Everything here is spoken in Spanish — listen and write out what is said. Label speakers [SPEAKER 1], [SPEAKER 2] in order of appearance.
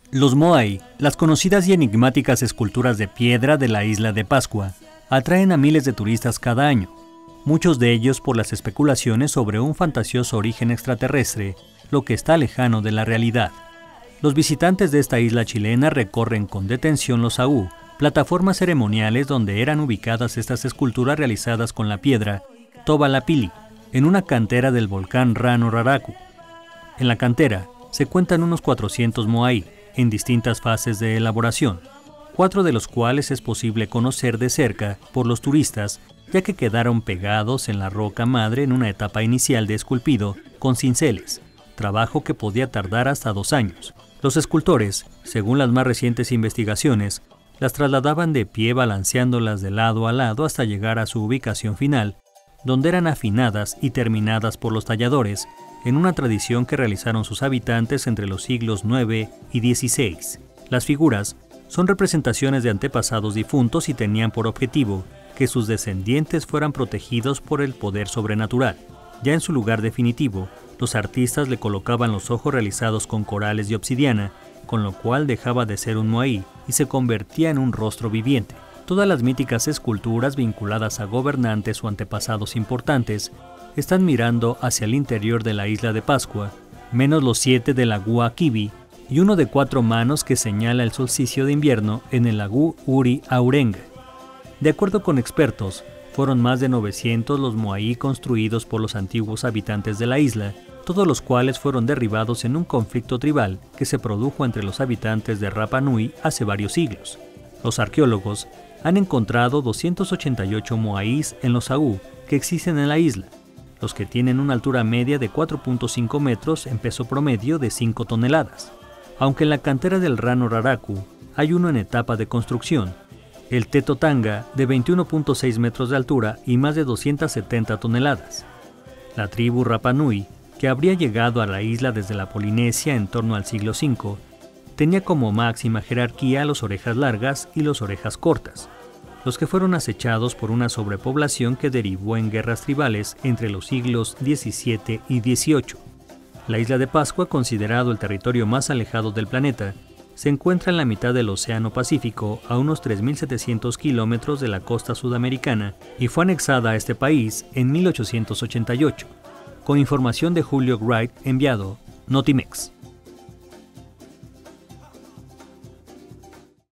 [SPEAKER 1] Los Moai, las conocidas y enigmáticas esculturas de piedra de la isla de Pascua, atraen a miles de turistas cada año, muchos de ellos por las especulaciones sobre un fantasioso origen extraterrestre, lo que está lejano de la realidad. Los visitantes de esta isla chilena recorren con detención los aú, plataformas ceremoniales donde eran ubicadas estas esculturas realizadas con la piedra Tobalapili, en una cantera del volcán Rano Raraku. En la cantera se cuentan unos 400 moai, en distintas fases de elaboración, 4 de los cuales es posible conocer de cerca por los turistas, ya que quedaron pegados en la roca madre en una etapa inicial de esculpido con cinceles, trabajo que podía tardar hasta 2 años. Los escultores, según las más recientes investigaciones, las trasladaban de pie balanceándolas de lado a lado hasta llegar a su ubicación final, donde eran afinadas y terminadas por los talladores, en una tradición que realizaron sus habitantes entre los siglos IX y XVI. Las figuras son representaciones de antepasados difuntos y tenían por objetivo que sus descendientes fueran protegidos por el poder sobrenatural. Ya en su lugar definitivo, los artistas le colocaban los ojos realizados con corales de obsidiana, con lo cual dejaba de ser un moai y se convertía en un rostro viviente. Todas las míticas esculturas vinculadas a gobernantes o antepasados importantes están mirando hacia el interior de la isla de Pascua, menos los 7 del Agú Akibi y uno de 4 manos que señala el solsticio de invierno en el Agú Uri Aurenga. De acuerdo con expertos, fueron más de 900 los moai construidos por los antiguos habitantes de la isla, todos los cuales fueron derribados en un conflicto tribal que se produjo entre los habitantes de Rapa Nui hace varios siglos. Los arqueólogos han encontrado 288 moais en los aú que existen en la isla, los que tienen una altura media de 4.5 metros en peso promedio de 5 toneladas. Aunque en la cantera del Rano Raraku hay uno en etapa de construcción, el Teto Tanga de 21.6 metros de altura y más de 270 toneladas. La tribu Rapa Nui, que habría llegado a la isla desde la Polinesia en torno al siglo V, tenía como máxima jerarquía los orejas largas y los orejas cortas, los que fueron acechados por una sobrepoblación que derivó en guerras tribales entre los siglos XVII y XVIII. La isla de Pascua, considerado el territorio más alejado del planeta, se encuentra en la mitad del Océano Pacífico a unos 3.700 kilómetros de la costa sudamericana y fue anexada a este país en 1888, con información de Julio Wright enviado Notimex.